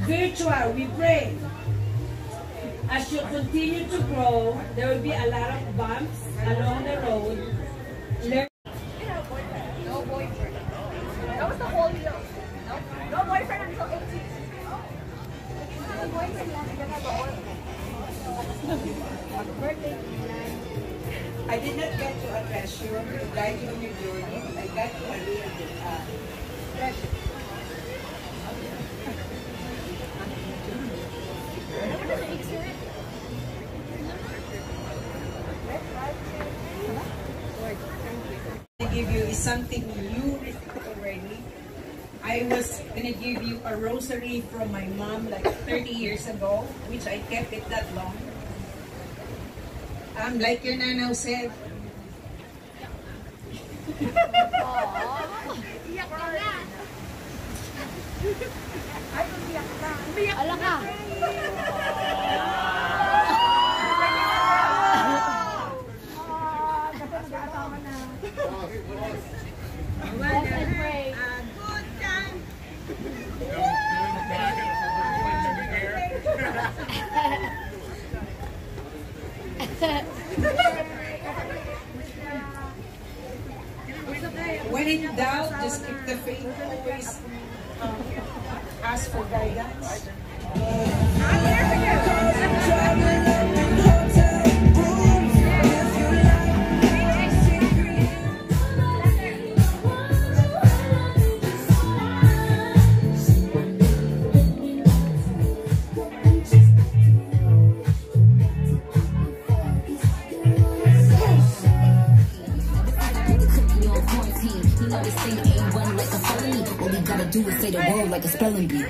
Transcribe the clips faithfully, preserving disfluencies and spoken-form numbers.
virtual, we pray. As you continue to grow, there will be a lot of bumps along the road. Learn No boyfriend. That was the whole deal. No, no boyfriend until eighteen. No boyfriend lang. Birthday. I did not get to address you to guide you on your journey. I got to a little bit. Uh, I give you is something you received already. I was gonna give you a rosary from my mom like thirty years ago, which I kept it that long. Um, like your nana said. Iyak ka na. Ay, umiyak ka. Umiyak ka. ka. When in doubt, just keep the faith. Always um, ask for guidance. Do is say the word like a spelling bee.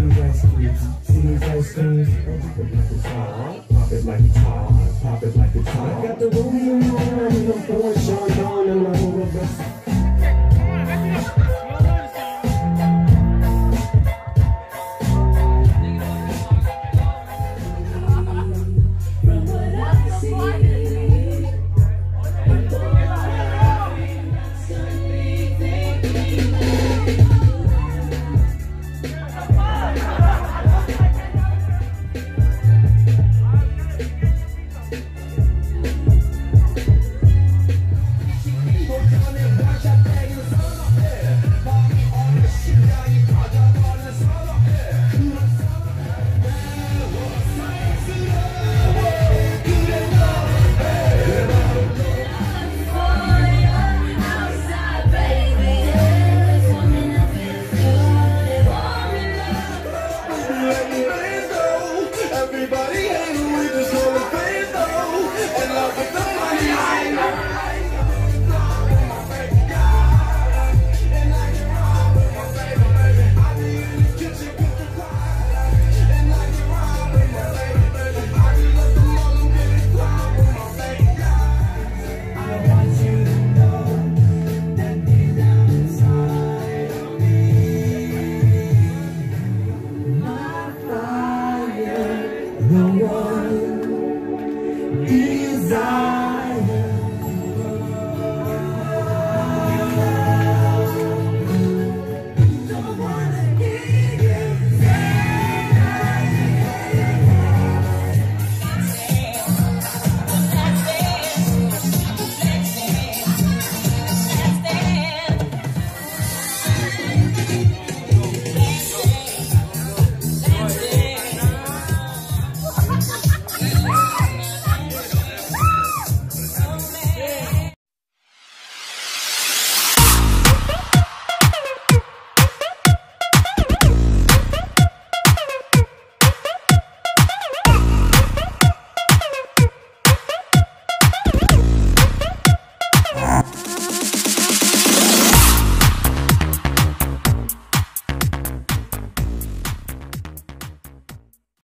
these ice creams. See these ice creams? Pop it like it's hot. Pop it like it's hot. Pop it like it's hot. I got the Romeo on and I'm pouring Sean on and I'm over.